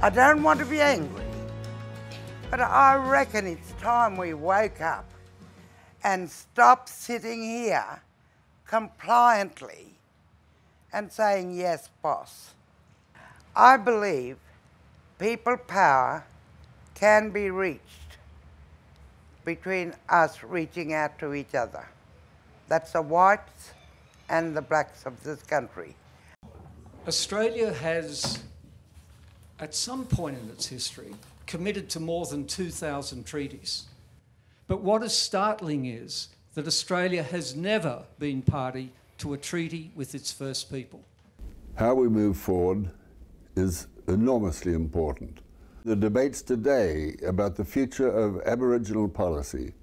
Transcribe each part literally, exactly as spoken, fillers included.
I don't want to be angry, but I reckon it's time we woke up and stop sitting here compliantly and saying, yes, boss. I believe people power can be reached between us reaching out to each other. That's the whites and the blacks of this country. Australia has, at some point in its history, committed to more than two thousand treaties. But what is startling is that Australia has never been party to a treaty with its first people. How we move forward is enormously important. The debates today about the future of Aboriginal policy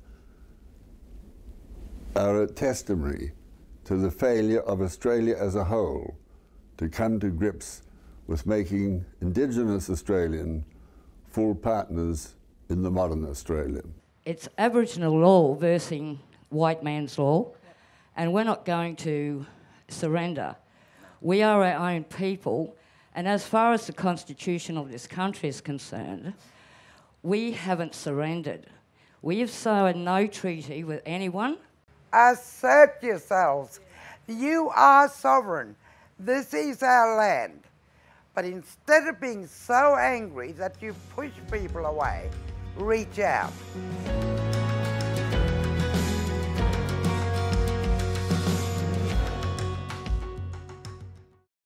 are a testimony to the failure of Australia as a whole to come to grips with making Indigenous Australian full partners in the modern Australia. It's Aboriginal law versus white man's law, and we're not going to surrender. We are our own people, and as far as the constitution of this country is concerned, we haven't surrendered. We have signed no treaty with anyone. Assert yourselves. You are sovereign. This is our land. But instead of being so angry that you push people away, reach out.